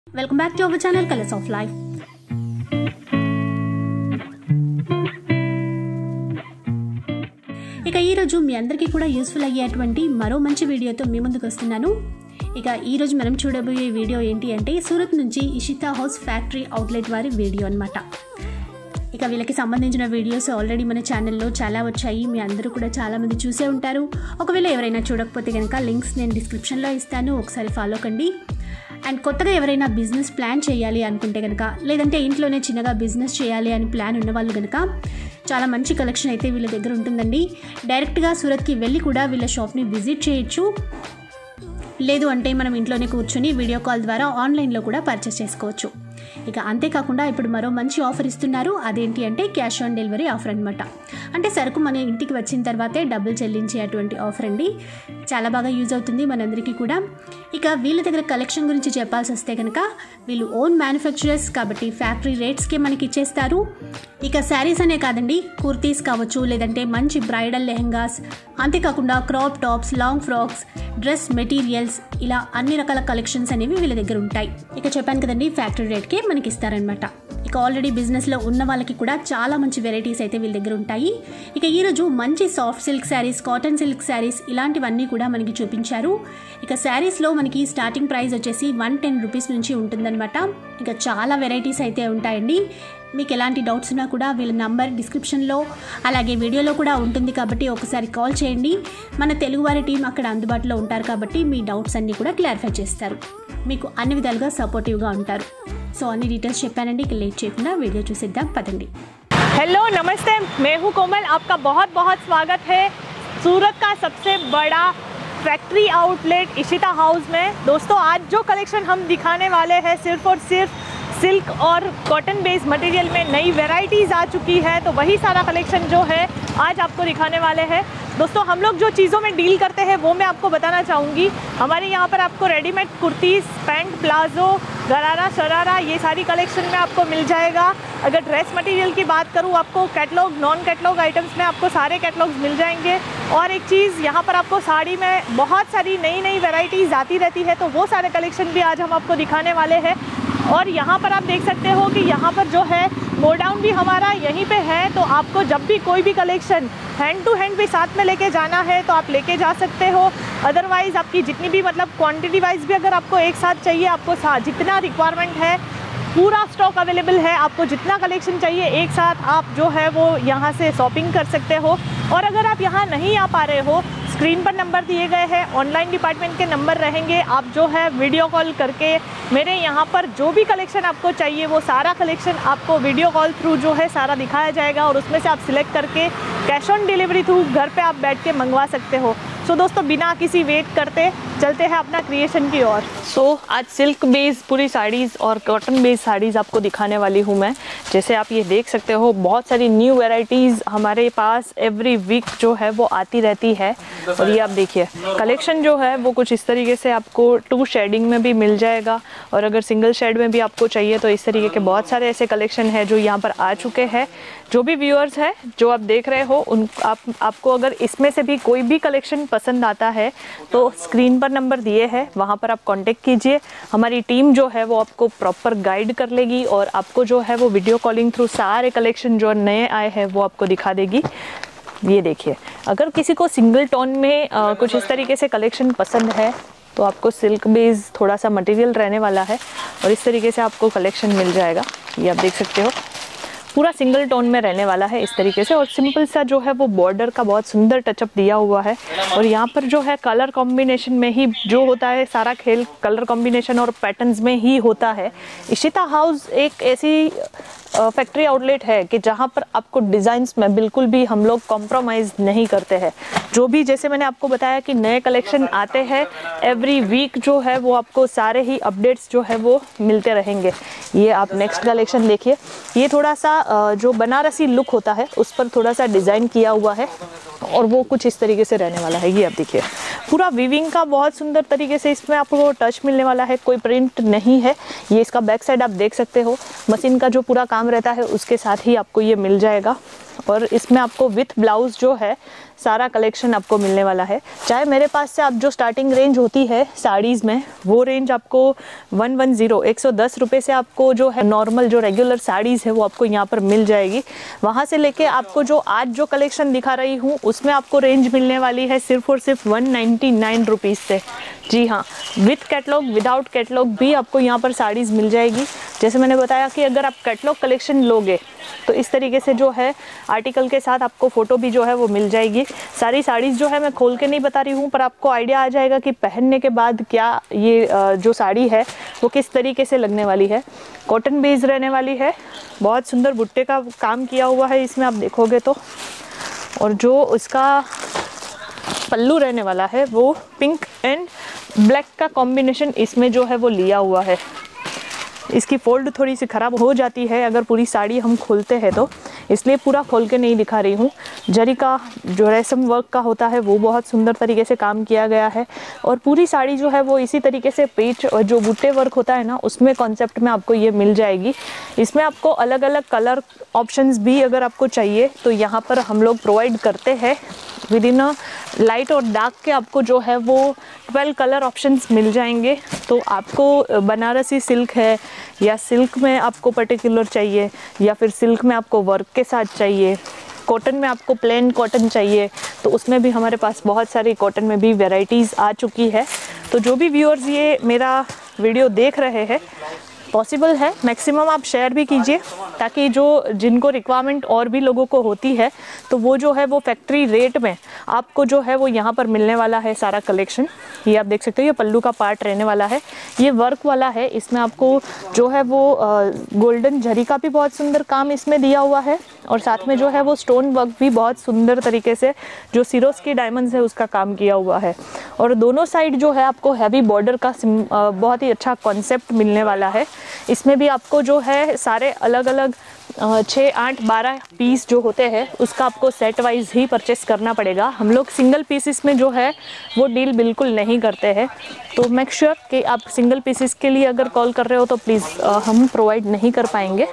Welcome back to our channel colours of life. ఇక ఈరోజు మీ అందరికీ కూడా యూస్ఫుల్ అయ్యేటువంటి మరో మంచి వీడియోతో మీ ముందుకు వస్తున్నాను. ఇక ఈరోజు మనం చూడబోయే వీడియో ఏంటి అంటే సూరత్ నుంచి ఇషితా హౌస్ ఫ్యాక్టరీ అవుట్లెట్ వారి వీడియో అన్నమాట. ఇక వీళ్ళకి సంబంధించిన వీడియోస్ ఆల్రెడీ మన ఛానల్లో చాలా వచ్చాయి, మీ అందరూ కూడా చాలామంది చూసే ఉంటారు. ఒకవేళ ఎవరైనా చూడకపోతే కనుక లింక్స్ నేను డిస్క్రిప్షన్లో ఇస్తాను, ఒకసారి ఫాలో కండి. అండ్ కొత్తగా ఎవరైనా బిజినెస్ ప్లాన్ చేయాలి అనుకుంటే కనుక, లేదంటే ఇంట్లోనే చిన్నగా బిజినెస్ చేయాలి అని ప్లాన్ ఉన్న వాళ్ళు కనుక చాలా మంచి కలెక్షన్ అయితే వీళ్ళ దగ్గర ఉంటుందండి. డైరెక్ట్గా సూరత్కి వెళ్ళి కూడా వీళ్ళ షాప్ని విజిట్ చేయొచ్చు, లేదు అంటే మనం ఇంట్లోనే కూర్చొని వీడియో కాల్ ద్వారా ఆన్లైన్లో కూడా పర్చేస్ చేసుకోవచ్చు. ఇక అంతేకాకుండా ఇప్పుడు మరో మంచి ఆఫర్ ఇస్తున్నారు, అదేంటి అంటే క్యాష్ ఆన్ డెలివరీ ఆఫర్ అనమాట. అంటే సరుకు మన ఇంటికి వచ్చిన తర్వాతే డబ్బులు చెల్లించేటువంటి ఆఫర్ అండి. చాలా బాగా యూజ్ అవుతుంది మనందరికీ కూడా. ఇక వీళ్ళ దగ్గర కలెక్షన్ గురించి చెప్పాల్సి వస్తే కనుక వీళ్ళు ఓన్ మ్యానుఫ్యాక్చరర్స్ కాబట్టి ఫ్యాక్టరీ రేట్స్కే మనకి ఇచ్చేస్తారు. ఇక శారీస్ అనే కాదండి, కుర్తీస్ కావచ్చు, లేదంటే మంచి బ్రైడల్ లెహెంగాస్, అంతేకాకుండా crop tops, long frocks, dress materials, ఇలా అన్ని రకాల కలెక్షన్స్ అనేవి వీళ్ళ దగ్గర ఉంటాయి. ఇక చెప్పాను కదండి, ఫ్యాక్టరీ రేట్కే మనకి ఇస్తారనమాట. ఇక ఆల్రెడీ బిజినెస్లో ఉన్న వాళ్ళకి కూడా చాలా మంచి వెరైటీస్ అయితే వీళ్ళ దగ్గర ఉంటాయి. ఇక ఈరోజు మంచి soft silk saris, cotton silk saris ఇలాంటివన్నీ కూడా మనకి చూపించారు. ఇక శారీస్లో మనకి స్టార్టింగ్ ప్రైస్ వచ్చేసి 110 రూపీస్ నుంచి ఉంటుందన్నమాట. ఇక చాలా వెరైటీస్ అయితే ఉంటాయండి. మీకు ఎలాంటి డౌట్స్ ఉన్నా కూడా వీళ్ళ నంబర్ డిస్క్రిప్షన్లో అలాగే వీడియోలో కూడా ఉంటుంది కాబట్టి ఒకసారి కాల్ చేయండి. మన తెలుగువారి టీం అక్కడ అందుబాటులో ఉంటారు కాబట్టి మీ డౌట్స్ అన్నీ కూడా క్లారిఫై చేస్తారు, మీకు అన్ని విధాలుగా సపోర్టివ్గా ఉంటారు. సో అన్ని డీటెయిల్స్ చెప్పానండి, ఇక లేట్ చేయకుండా వీడియో చూసేద్దాం పదండి. हेलो नमस्ते, मैं हूँ कोमल, आपका बहुत बहुत स्वागत है सूरत का सबसे बड़ा फैक्ट्री आउटलेट इशिता हाउस में। दोस्तों आज जो कलेक्शन हम दिखाने वाले हैं सिर्फ और सिर्फ सिल्क और कॉटन बेस्ड मटेरियल में नई वेराइटीज़ आ चुकी है, तो वही सारा कलेक्शन जो है आज आपको दिखाने वाले हैं। दोस्तों हम लोग जो चीज़ों में डील करते हैं वो मैं आपको बताना चाहूँगी। हमारे यहाँ पर आपको रेडीमेड कुर्तीज़, पैंट, प्लाजो, गरारा, शरारा ये सारी कलेक्शन में आपको मिल जाएगा। अगर ड्रेस मटेरियल की बात करूँ, आपको कैटलॉग, नॉन कैटलॉग आइटम्स में आपको सारे कैटलॉग्स मिल जाएंगे। और एक चीज़ यहाँ पर आपको साड़ी में बहुत सारी नई नई वेराइटीज़ आती रहती है, तो वो सारे कलेक्शन भी आज हम आपको दिखाने वाले हैं। और यहाँ पर आप देख सकते हो कि यहाँ पर जो है गोडाउन भी हमारा यहीं पे है, तो आपको जब भी कोई भी कलेक्शन हैंड टू हैंड भी साथ में लेके जाना है तो आप लेके जा सकते हो। अदरवाइज़ आपकी जितनी भी मतलब क्वांटिटी वाइज भी अगर आपको एक साथ चाहिए, आपको जितना रिक्वायरमेंट है पूरा स्टॉक अवेलेबल है। आपको जितना कलेक्शन चाहिए एक साथ आप जो है वो यहाँ से शॉपिंग कर सकते हो। और अगर आप यहाँ नहीं आ पा रहे हो, स्क्रीन पर नंबर दिए गए हैं, ऑनलाइन डिपार्टमेंट के नंबर रहेंगे, आप जो है वीडियो कॉल करके मेरे यहाँ पर जो भी कलेक्शन आपको चाहिए वो सारा कलेक्शन आपको वीडियो कॉल थ्रू जो है सारा दिखाया जाएगा, और उसमें से आप सिलेक्ट करके कैश ऑन डिलीवरी थ्रू घर पे आप बैठ के मंगवा सकते हो। सो दोस्तों बिना किसी वेट करते चलते हैं अपना क्रिएशन की ओर। सो आज सिल्क बेस्ड पूरी साड़ीज़ और कॉटन बेस्ड साड़ीज़ आपको दिखाने वाली हूँ मैं। जैसे आप ये देख सकते हो बहुत सारी न्यू वेराइटीज़ हमारे पास एवरी वीक जो है वो आती रहती है। और ये आप देखिए कलेक्शन जो है वो कुछ इस तरीके से आपको 2 शेडिंग में भी मिल जाएगा, और अगर सिंगल शेड में भी आपको चाहिए तो इस तरीके के बहुत सारे ऐसे कलेक्शन है जो यहाँ पर आ चुके हैं। जो भी व्यूअर्स है जो आप देख रहे हो आपको अगर इसमें से भी कोई भी कलेक्शन पसंद आता है तो स्क्रीन पर नंबर दिए हैं, वहाँ पर आप कांटेक्ट कीजिए। हमारी टीम जो है वो आपको प्रॉपर गाइड कर लेगी और आपको जो है वो वीडियो कॉलिंग थ्रू सारे कलेक्शन जो नए आए हैं वो आपको दिखा देगी। ये देखिए अगर किसी को सिंगल टोन में कुछ इस तरीके से कलेक्शन पसंद है तो आपको सिल्क बेस थोड़ा सा मटेरियल रहने वाला है और इस तरीके से आपको कलेक्शन मिल जाएगा। ये आप देख सकते हो पूरा सिंगल टोन में रहने वाला है इस तरीके से, और सिंपल सा जो है वो बॉर्डर का बहुत सुंदर टचअप दिया हुआ है। और यहाँ पर जो है कलर कॉम्बिनेशन में ही जो होता है सारा खेल कलर कॉम्बिनेशन और पैटर्न्स में ही होता है। इशिता हाउस एक ऐसी फैक्ट्री आउटलेट है कि जहाँ पर आपको डिज़ाइंस में बिल्कुल भी हम लोग कॉम्प्रोमाइज़ नहीं करते हैं। जो भी जैसे मैंने आपको बताया कि नए कलेक्शन आते हैं एवरी वीक जो है वो आपको सारे ही अपडेट्स जो है वो मिलते रहेंगे। ये आप नेक्स्ट कलेक्शन देखिए, ये थोड़ा सा जो बनारसी लुक होता है उस पर थोड़ा सा डिज़ाइन किया हुआ है। और वो कुछ इस तरीके से रहने वाला है। ये आप देखिए पूरा वीविंग का बहुत सुंदर तरीके से इसमें आपको टच मिलने वाला है, कोई प्रिंट नहीं है। ये इसका बैक साइड आप देख सकते हो, मशीन का जो पूरा काम रहता है उसके साथ ही आपको ये मिल जाएगा। और इसमें आपको विथ ब्लाउज जो है सारा कलेक्शन आपको मिलने वाला है। चाहे मेरे पास से आप जो स्टार्टिंग रेंज होती है साड़ीज़ में, वो रेंज आपको 110 रुपये से आपको जो है नॉर्मल जो रेगुलर साड़ीज़ है वो आपको यहाँ पर मिल जाएगी। वहाँ से लेके आपको जो आज जो कलेक्शन दिखा रही हूँ उसमें आपको रेंज मिलने वाली है सिर्फ और सिर्फ 199 रुपीज़ से। जी हाँ, विथ कैटलॉग विदाउट कैटलॉग भी आपको यहाँ पर साड़ीज़ मिल जाएगी। जैसे मैंने बताया कि अगर आप कैटलॉग कलेक्शन लोगे तो इस तरीके से जो है आर्टिकल के साथ आपको फ़ोटो भी जो है वो मिल जाएगी। सारी साड़ीज़ जो है मैं खोल के नहीं बता रही हूँ, पर आपको आइडिया आ जाएगा कि पहनने के बाद क्या ये जो साड़ी है वो किस तरीके से लगने वाली है। कॉटन बेस रहने वाली है, बहुत सुंदर बुट्टे का काम किया हुआ है इसमें आप देखोगे तो। और जो उसका पल्लू रहने वाला है वो पिंक एंड ब्लैक का कॉम्बिनेशन इसमें जो है वो लिया हुआ है। इसकी फोल्ड थोड़ी सी ख़राब हो जाती है अगर पूरी साड़ी हम खोलते हैं तो, इसलिए पूरा खोल के नहीं दिखा रही हूँ। जरी का जो रेशम वर्क का होता है वो बहुत सुंदर तरीके से काम किया गया है। और पूरी साड़ी जो है वो इसी तरीके से पेच और जो बूटे वर्क होता है ना उसमें कॉन्सेप्ट में आपको ये मिल जाएगी। इसमें आपको अलग अलग कलर ऑप्शंस भी अगर आपको चाहिए तो यहाँ पर हम लोग प्रोवाइड करते हैं। विद इन लाइट और डार्क के आपको जो है वो 12 कलर ऑप्शंस मिल जाएंगे। तो आपको बनारसी सिल्क है या सिल्क में आपको पर्टिकुलर चाहिए या फिर सिल्क में आपको वर्क के साथ चाहिए, कॉटन में आपको प्लेन कॉटन चाहिए, तो उसमें भी हमारे पास बहुत सारी कॉटन में भी वैरायटीज़ आ चुकी है। तो जो भी व्यूअर्स ये मेरा वीडियो देख रहे हैं, पॉसिबल है मैक्सिमम आप शेयर भी कीजिए ताकि जो जिनको रिक्वायरमेंट और भी लोगों को होती है तो वो जो है वो फैक्ट्री रेट में आपको जो है वो यहाँ पर मिलने वाला है सारा कलेक्शन। ये आप देख सकते हो, ये पल्लू का पार्ट रहने वाला है, ये वर्क वाला है। इसमें आपको जो है वो गोल्डन जरी का भी बहुत सुंदर काम इसमें दिया हुआ है और साथ में जो है वो स्टोन वर्क भी बहुत सुंदर तरीके से जो सिरोस की डायमंड्स है उसका काम किया हुआ है। और दोनों साइड जो है आपको हैवी बॉर्डर का बहुत ही अच्छा कॉन्सेप्ट मिलने वाला है। इसमें भी आपको जो है सारे अलग अलग 6, 8, 12 पीस जो होते हैं उसका आपको सेट वाइज ही परचेस करना पड़ेगा। हम लोग सिंगल पीसेस में जो है वो डील बिल्कुल नहीं करते हैं। तो मेक श्योर कि आप सिंगल पीसेस के लिए अगर कॉल कर रहे हो तो प्लीज़ हम प्रोवाइड नहीं कर पाएंगे।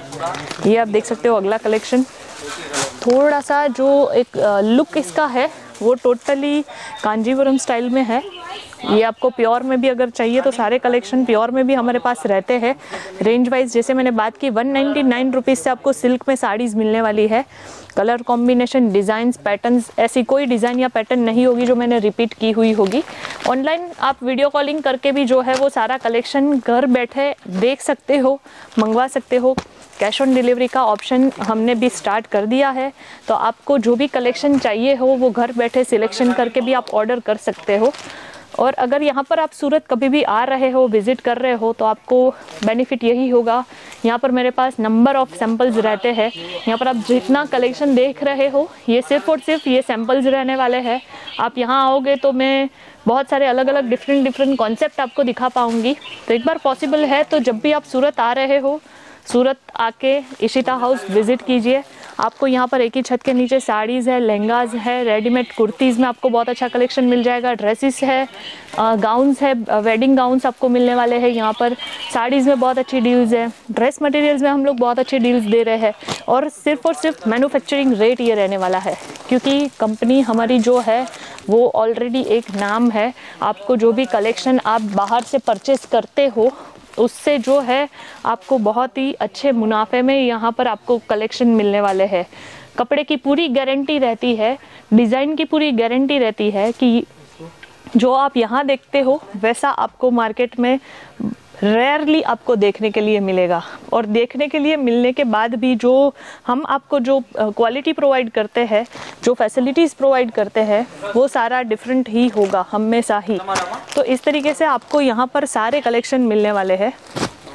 ये आप देख सकते हो अगला कलेक्शन, थोड़ा सा जो एक लुक इसका है वो टोटली कांजीवरम स्टाइल में है। ये आपको प्योर में भी अगर चाहिए तो सारे कलेक्शन प्योर में भी हमारे पास रहते हैं। रेंज वाइज जैसे मैंने बात की 199 रुपीज़ से आपको सिल्क में साड़ीज़ मिलने वाली है। कलर कॉम्बिनेशन, डिज़ाइंस, पैटर्न्स, ऐसी कोई डिज़ाइन या पैटर्न नहीं होगी जो मैंने रिपीट की हुई होगी। ऑनलाइन आप वीडियो कॉलिंग करके भी जो है वो सारा कलेक्शन घर बैठे देख सकते हो, मंगवा सकते हो। कैश ऑन डिलीवरी का ऑप्शन हमने भी स्टार्ट कर दिया है, तो आपको जो भी कलेक्शन चाहिए हो वो घर बैठे सिलेक्शन करके भी आप ऑर्डर कर सकते हो। और अगर यहाँ पर आप सूरत कभी भी आ रहे हो, विज़िट कर रहे हो, तो आपको बेनिफिट यही होगा, यहाँ पर मेरे पास नंबर ऑफ़ सैम्पल्स रहते हैं। यहाँ पर आप जितना कलेक्शन देख रहे हो ये सिर्फ और सिर्फ ये सैम्पल्स रहने वाले हैं। आप यहाँ आओगे तो मैं बहुत सारे अलग अलग डिफरेंट कॉन्सेप्ट आपको दिखा पाऊँगी। तो एक बार पॉसिबल है तो जब भी आप सूरत आ रहे हो, सूरत आके इशिता हाउस विज़िट कीजिए। आपको यहाँ पर एक ही छत के नीचे साड़ीज़ है, लहंगाज है, रेडीमेड कुर्तीज़ में आपको बहुत अच्छा कलेक्शन मिल जाएगा, ड्रेसेस है, गाउन्स है, वेडिंग गाउन्स आपको मिलने वाले हैं। यहाँ पर साड़ीज़ में बहुत अच्छी डील्स है, ड्रेस मटेरियल्स में हम लोग बहुत अच्छी डील्स दे रहे हैं और सिर्फ मैन्युफैक्चरिंग रेट ये रहने वाला है, क्योंकि कंपनी हमारी जो है वो ऑलरेडी एक नाम है। आपको जो भी कलेक्शन आप बाहर से परचेस करते हो उससे जो है आपको बहुत ही अच्छे मुनाफे में यहाँ पर आपको कलेक्शन मिलने वाले हैं। कपड़े की पूरी गारंटी रहती है, डिज़ाइन की पूरी गारंटी रहती है कि जो आप यहाँ देखते हो वैसा आपको मार्केट में रेयरली आपको देखने के लिए मिलेगा। और देखने के लिए मिलने के बाद भी जो हम आपको जो क्वालिटी प्रोवाइड करते हैं, जो फैसिलिटीज़ प्रोवाइड करते हैं, वो सारा डिफरेंट ही होगा हमेशा ही। तो इस तरीके से आपको यहाँ पर सारे कलेक्शन मिलने वाले हैं।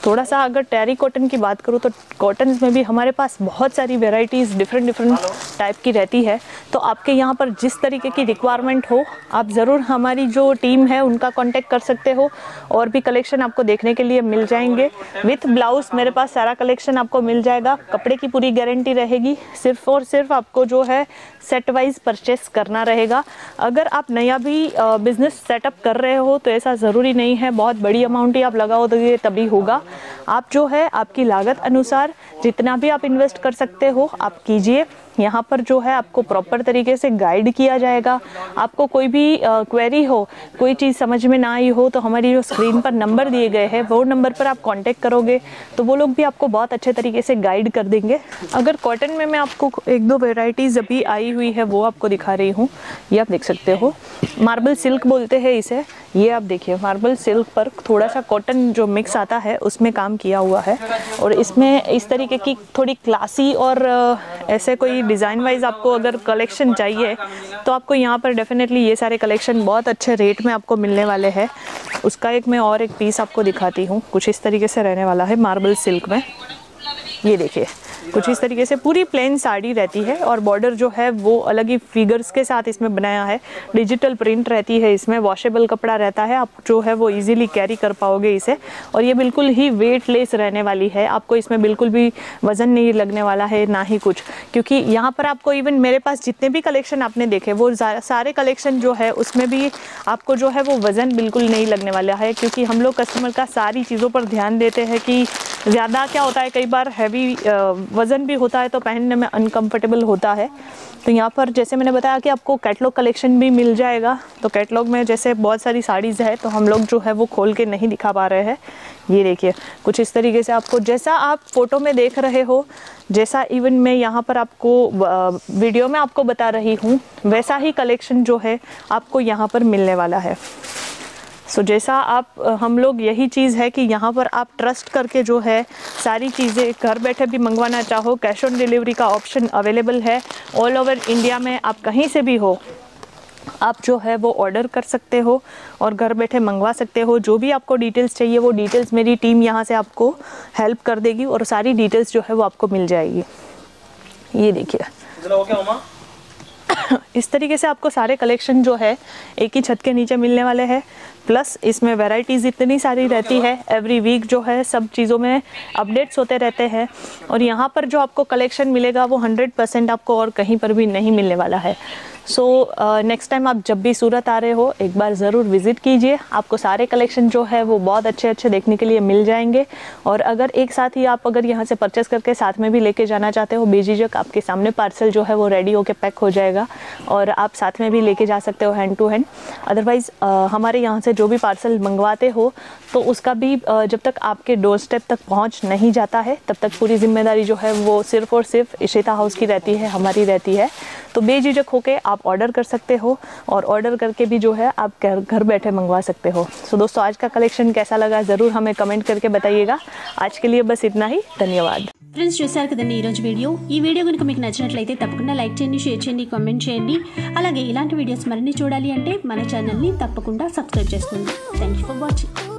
थोड़ा सा अगर टेरी कॉटन की बात करूँ तो कॉटन में भी हमारे पास बहुत सारी वेराइटीज़ डिफरेंट टाइप की रहती है। तो आपके यहाँ पर जिस तरीके की रिक्वायरमेंट हो आप ज़रूर हमारी जो टीम है उनका कांटेक्ट कर सकते हो, और भी कलेक्शन आपको देखने के लिए मिल जाएंगे। विथ ब्लाउज मेरे पास सारा कलेक्शन आपको मिल जाएगा। कपड़े की पूरी गारंटी रहेगी, सिर्फ और सिर्फ आपको जो है सेट वाइज परचेस करना रहेगा। अगर आप नया भी बिजनेस सेटअप कर रहे हो तो ऐसा ज़रूरी नहीं है बहुत बड़ी अमाउंट ही आप लगाओगे तभी होगा। आप जो है आपकी लागत अनुसार जितना भी आप इन्वेस्ट कर सकते हो आप कीजिए। यहाँ पर जो है आपको प्रॉपर तरीके से गाइड किया जाएगा। आपको कोई भी क्वेरी हो, कोई चीज़ समझ में ना आई हो तो हमारी जो स्क्रीन पर नंबर दिए गए हैं वो नंबर पर आप कांटेक्ट करोगे तो वो लोग भी आपको बहुत अच्छे तरीके से गाइड कर देंगे। अगर कॉटन में मैं आपको एक दो वेराइटीज़ अभी आई हुई है वो आपको दिखा रही हूँ। ये आप देख सकते हो, मार्बल सिल्क बोलते हैं इसे। ये आप देखिए मार्बल सिल्क पर थोड़ा सा कॉटन जो मिक्स आता है उसमें काम किया हुआ है, और इसमें इस तरीके की थोड़ी क्लासी और ऐसे कोई डिज़ाइन वाइज आपको अगर कलेक्शन चाहिए तो आपको यहाँ पर डेफिनेटली ये सारे कलेक्शन बहुत अच्छे रेट में आपको मिलने वाले हैं। उसका एक मैं और एक पीस आपको दिखाती हूँ। कुछ इस तरीके से रहने वाला है मार्बल सिल्क में। ये देखिए कुछ इस तरीके से पूरी प्लेन साड़ी रहती है और बॉर्डर जो है वो अलग ही फिगर्स के साथ इसमें बनाया है। डिजिटल प्रिंट रहती है इसमें, वॉशेबल कपड़ा रहता है, आप जो है वो इजीली कैरी कर पाओगे इसे। और ये बिल्कुल ही वेटलेस रहने वाली है, आपको इसमें बिल्कुल भी वजन नहीं लगने वाला है ना ही कुछ, क्योंकि यहाँ पर आपको इवन मेरे पास जितने भी कलेक्शन आपने देखे वो सारे कलेक्शन जो है उसमें भी आपको जो है वो वज़न बिल्कुल नहीं लगने वाला है, क्योंकि हम लोग कस्टमर का सारी चीज़ों पर ध्यान देते हैं कि ज़्यादा क्या होता है कई बार हैवी वज़न भी होता है तो पहनने में अनकंफर्टेबल होता है। तो यहाँ पर जैसे मैंने बताया कि आपको कैटलॉग कलेक्शन भी मिल जाएगा। तो कैटलॉग में जैसे बहुत सारी साड़ीज़ है तो हम लोग जो है वो खोल के नहीं दिखा पा रहे हैं। ये देखिए कुछ इस तरीके से आपको जैसा आप फोटो में देख रहे हो, जैसा इवन मैं यहाँ पर आपको वीडियो में आपको बता रही हूँ, वैसा ही कलेक्शन जो है आपको यहाँ पर मिलने वाला है। सो जैसा आप हम लोग यही चीज़ है कि यहाँ पर आप ट्रस्ट करके जो है सारी चीज़ें घर बैठे भी मंगवाना चाहो, कैश ऑन डिलीवरी का ऑप्शन अवेलेबल है। ऑल ओवर इंडिया में आप कहीं से भी हो आप जो है वो ऑर्डर कर सकते हो और घर बैठे मंगवा सकते हो। जो भी आपको डिटेल्स चाहिए वो डिटेल्स मेरी टीम यहाँ से आपको हेल्प कर देगी और सारी डिटेल्स जो है वो आपको मिल जाएगी। ये देखिए इस तरीके से आपको सारे कलेक्शन जो है एक ही छत के नीचे मिलने वाले हैं। प्लस इसमें वैरायटीज़ इतनी सारी रहती है, एवरी वीक जो है सब चीज़ों में अपडेट्स होते रहते हैं। और यहाँ पर जो आपको कलेक्शन मिलेगा वो 100% आपको और कहीं पर भी नहीं मिलने वाला है। सो नेक्स्ट टाइम आप जब भी सूरत आ रहे हो एक बार ज़रूर विज़िट कीजिए, आपको सारे कलेक्शन जो है वो बहुत अच्छे अच्छे देखने के लिए मिल जाएंगे। और अगर एक साथ ही आप अगर यहाँ से परचेस करके साथ में भी लेके जाना चाहते हो, बेझिझक आपके सामने पार्सल जो है वो रेडी होके पैक हो जाएगा और आप साथ में भी लेके जा सकते हो हैंड टू हैंड। अदरवाइज़ हमारे यहाँ से जो भी पार्सल मंगवाते हो तो उसका भी जब तक आपके डोर स्टेप तक पहुँच नहीं जाता है तब तक पूरी जिम्मेदारी जो है वो सिर्फ़ और सिर्फ इशिता हाउस की रहती है, हमारी रहती है। तो बेझिझक होके आप ऑर्डर कर सकते हो और ऑर्डर करके भी जो है आप घर बैठे मंगवा सकते हो। सो दोस्तों आज का कलेक्शन कैसा लगा ज़रूर हमें कमेंट करके बताइएगा। आज के लिए बस इतना ही, धन्यवाद। ఫ్రెండ్స్ చూశారు కదండి ఈరోజు ఈ వీడియో కనుక మీకు నచ్చినట్లయితే తప్పకుండా లైక్ చేయండి, షేర్ చేయండి, కామెంట్ చేయండి. అలాగే ఇలాంటి వీడియోస్ మరిన్ని చూడాలి అంటే మన ఛానల్ని తప్పకుండా సబ్స్క్రైబ్ చేసుకోండి. Thank you for watching.